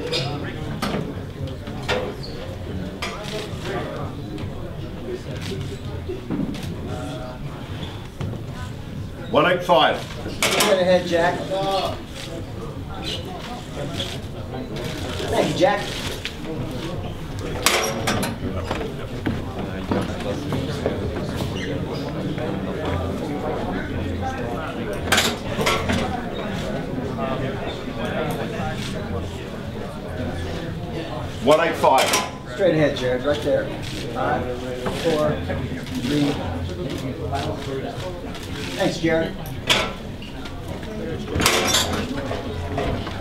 $185. Straight ahead, Jack. Thank you, Jack. $185. Straight ahead, Jared, right there. 5, 4, 3. Thanks, Jared.